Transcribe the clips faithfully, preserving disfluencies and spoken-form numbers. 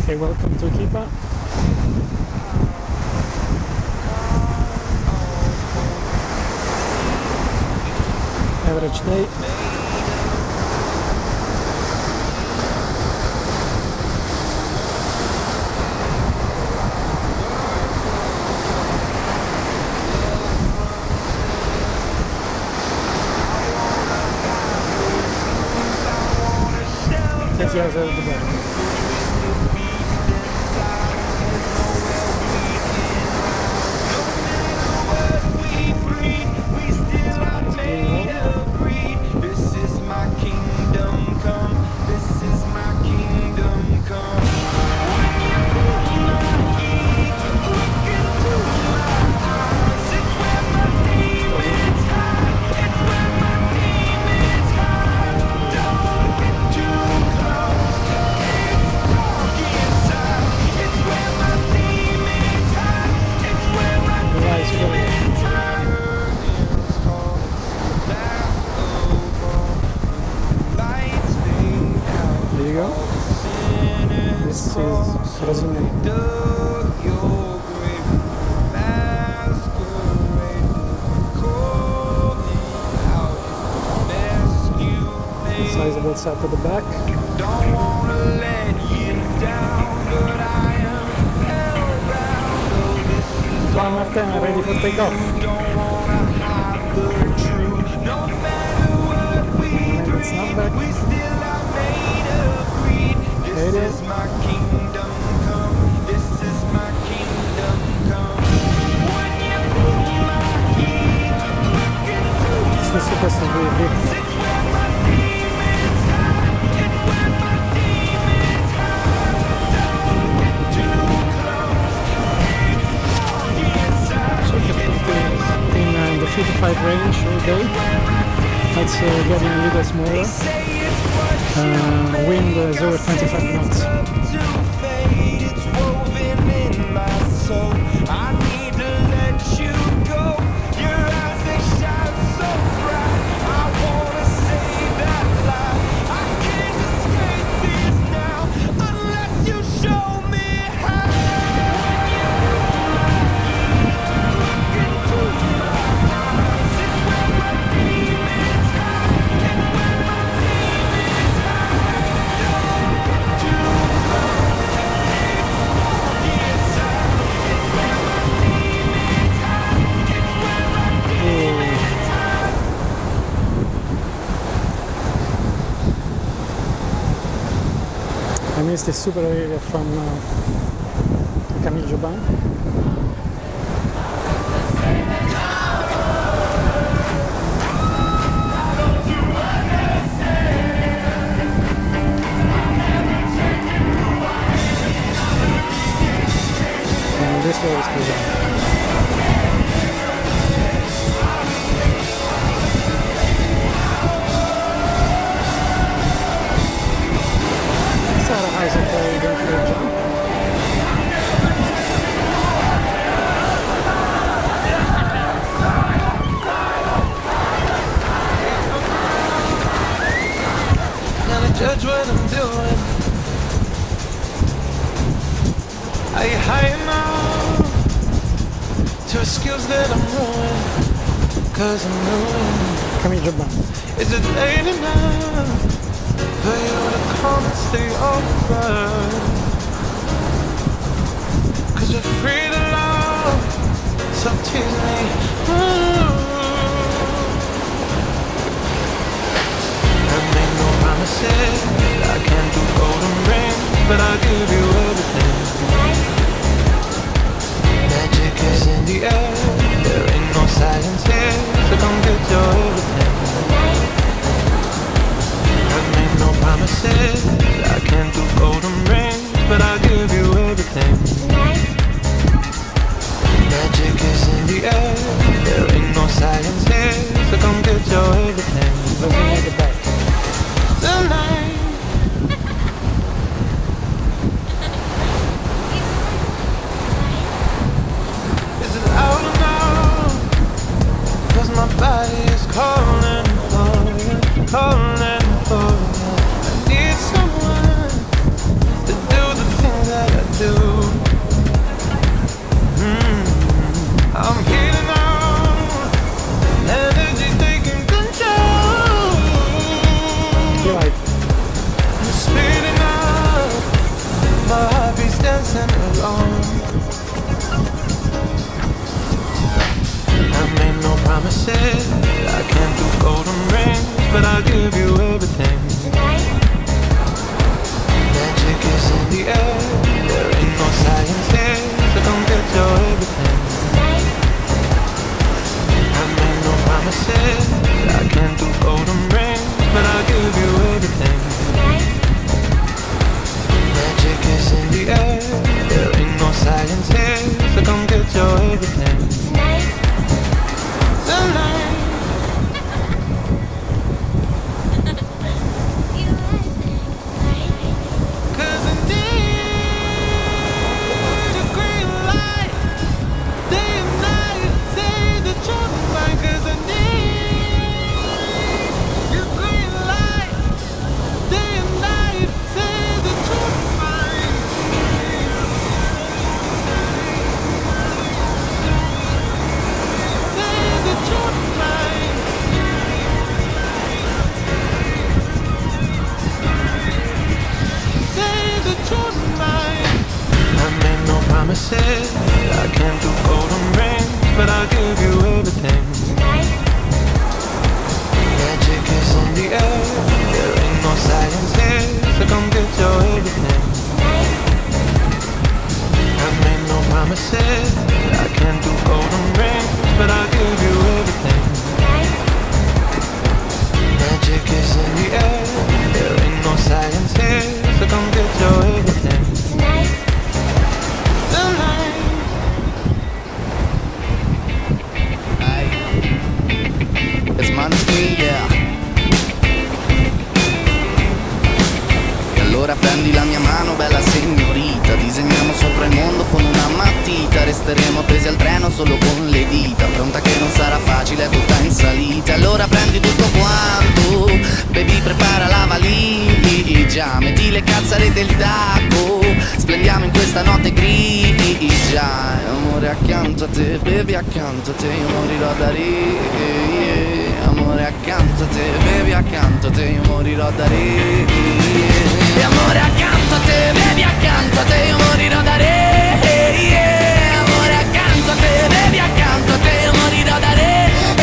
Okay, welcome to Kipa. Average day. thirty hours out of the bed. Sizable set to the back. Don't wanna let you down, but I am held down. Martin, ready for takeoff. Don't wanna hide the truth. No matter what we dream, we still are made of greed. This is my kingdom come. This is my kingdom come. When you pull my heat, look into my eyes. Supposed to be big. fifty-five range all day. That's uh, getting a little smaller. Uh, wind is over twenty-five knots. I missed the super area from uh, Camille Jobin. And this way is closed. Judge what I'm doing. Are you high enough to skills that I'm ruined? Cause I'm ruined. Camille Jobin. Is it late enough for you to come and stay over? Cause we're free to love, so tease me. Ooh. I can't do golden rings, but I'll give you everything. Magic is in the air, there ain't no science here, so come get your everything. I've made no promises, I can't do golden rings, but I'll give you everything. Magic is in the air, there ain't no science here, so come get your everything. Looking at the back. Tonight. Is it out or no? Cause my body is calling for you, calling for you. I need someone copyright. I'm speeding up, my heart beats dancing along. I made no promises, I can't do golden rings, but I'll give you everything. Magic is in the air, there ain't no science here, so come get your everything. I made no promises, I can't do golden rings, but I'll give you everything. Magic is in the air, there ain't no science here, so come get your everything. Tonight. Promises, I can't do golden rings, but I'll give you everything. Magic is in the air, there ain't no science here, so come get your everything. I made no promises, I can't do golden rings, but I'll give you everything. Magic is in the air, there ain't no science here, so come get your everything. Yeah. E allora prendi la mia mano, bella signorita, disegniamo sopra il mondo con una matita, resteremo appesi al treno solo con le dita, pronta che non sarà facile, è tutta in salita. Allora prendi tutto quanto, baby, prepara la valigia, metti le calzare del tacco, splendiamo in questa notte grigia. Amore accanto a te, baby, accanto a te, io morirò da ridere. Amore accanto a te, baby, accanto a te, io morirò da ridere. E amore accanto a te, baby, accanto a te, io morirò da ridere. Amore accanto a te, baby, accanto a te, io morirò da ridere.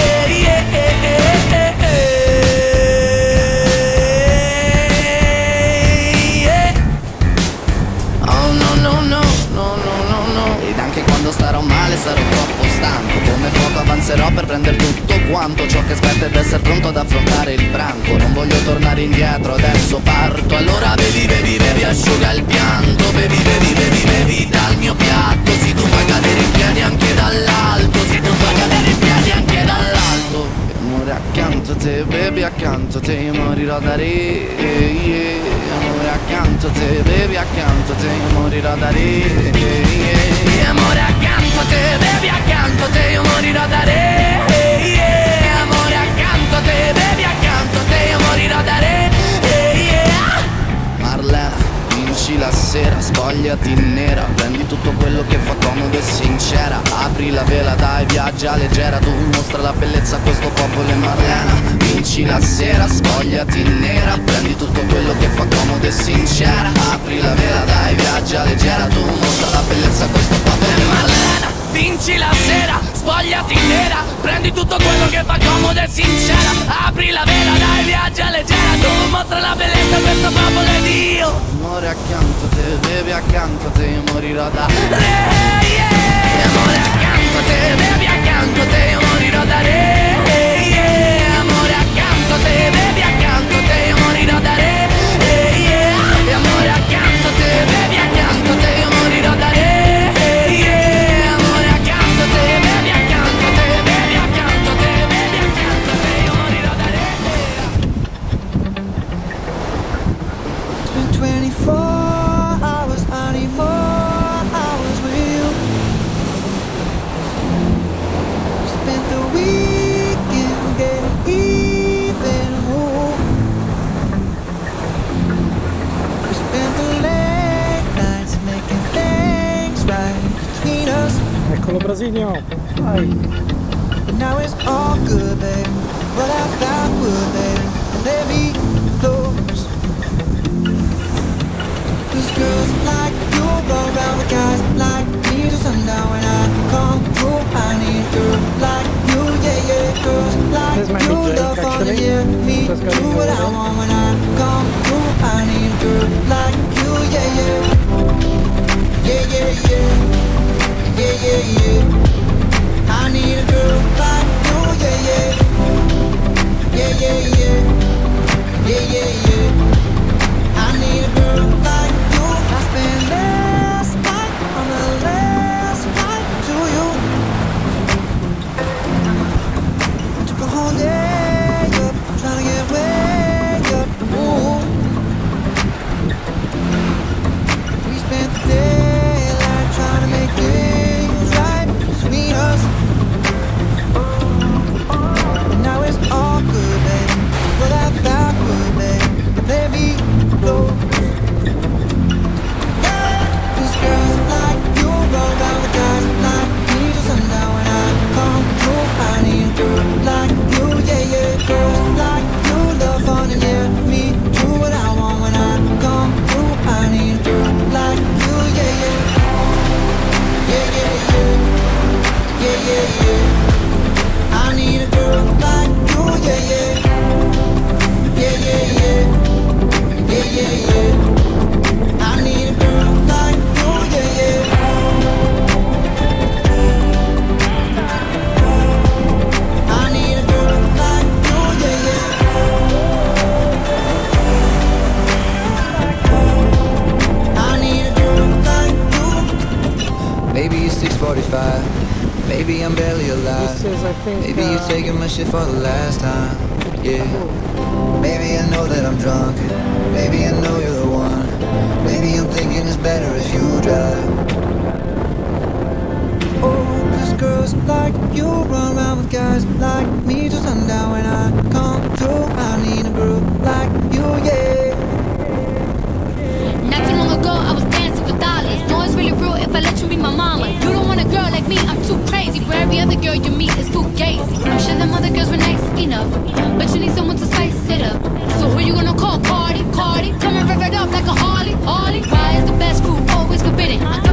Oh no no no, no no no no. Ed anche quando starò male sarò troppo stanco, come fuoco avanzerò per prendere tutto quanto ciò che aspetta ed essere pronto ad affrontare il branco. Non voglio tornare indietro, adesso parto. Allora bevi, bevi, bevi, asciuga il pianto. Bevi, bevi, bevi, bevi dal mio piatto. Si tu puoi cadere in piedi anche dall'alto. Si tu puoi cadere in piedi anche dall'alto. E amore accanto a te, bevi accanto a te, io morirò da re. Yeah. Amore accanto a te, bevi accanto a te, io morirò da re. Yeah. Amore accanto a te, bevi accanto a te, io morirò da re. Yeah. Amore accanto a te, bevi accanto a te, io morirò da re. Yeah. Marlena, vinci la sera, spogliati nera, prendi tutto quello che fa comodo e sincera, apri la vela, dai, viaggia leggera, tu mostra la bellezza a questo popolo. E Marlena, vinci la sera, spogliati nera, prendi tutto quello che fa comodo e sincera, apri la vela, dai, viaggia leggera, tu mostra la bellezza a questo popolo. E Marlena, vinci la sera, spogliati nera, prendi tutto quello che fa comodo e sincera, apri la vela, dai, viaggia leggera, tu mostra la bellezza a questo popolo ed io. Amore accanto a te, bevi accanto a te, io morirò da re. Yeah. Amore accanto a te, bevi accanto a te, io morirò da re. Yeah. Amore accanto a te, bevi accanto a te, io morirò da re. Yeah. Amore accanto a te, bevi accanto a te, io morirò da re. Yeah. Amore accanto a te, bevi accanto a te, bevi accanto a te, bevi accanto a te, io morirò da re. It's been twenty-four hours, I need more hours with you. We spent the weekend getting even. Ooh. We spent the late nights making things right between us. Eccolo Brasilio, vai. But now it's all good, baby. What I got would, baby. Let me go. forty-five. Maybe I'm barely alive. This is, I think, Maybe uh, you're taking my shit for the last time. Yeah. Maybe I know that I'm drunk. Maybe I know you're the one. Maybe I'm thinking it's better if you drive. Oh, cause girls like you run around with guys like me till sundown. When I come through, I need a girl like you, yeah. Not too long ago, I was dancing for dollars. No, it's really real if I let you be my mama. You don't want a girl like me, I'm too crazy. Where every other girl you meet is too gazy. I'm sure them other girls were nice enough, but you need someone to spice it up. So who you gonna call? Cardi, Cardi, come and rev it up like a Harley, Harley. Why is the best crew always forbidden? I